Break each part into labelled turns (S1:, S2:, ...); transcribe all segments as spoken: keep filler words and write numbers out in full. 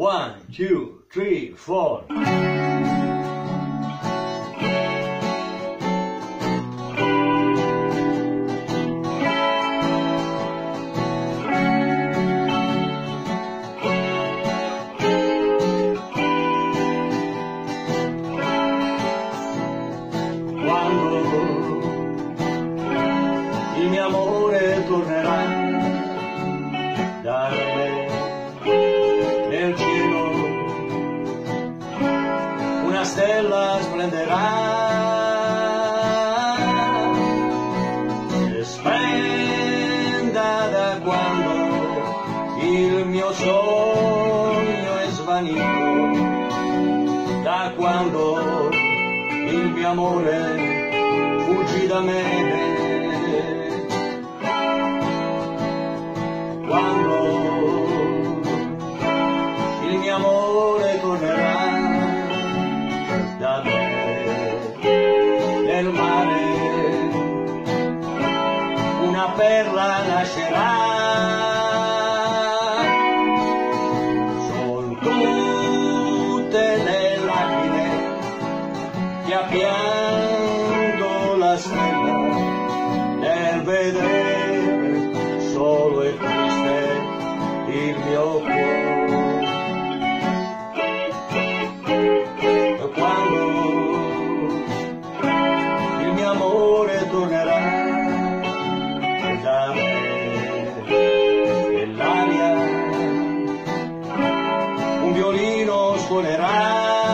S1: One, two, three, four. Quando il mio amore tornerà da me nel cielo, una stella splenderà e splenda da quando il mio sogno è svanito, da quando il mio amore fuggì da me. Quando il mio amore tornerà da me nel mare, una perla nascerà. Son tutte le lacrime che appiango la stella nel vedere solo e triste il mio cuore. Quando il mio amore tornerà da me nell'aria, un violino suonerà.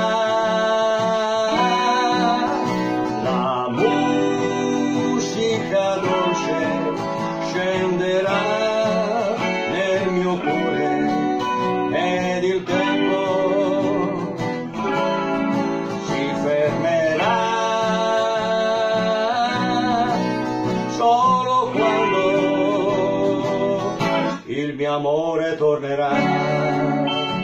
S1: Scenderà nel mio cuore ed il tempo si fermerà solo quando il mio amore tornerà.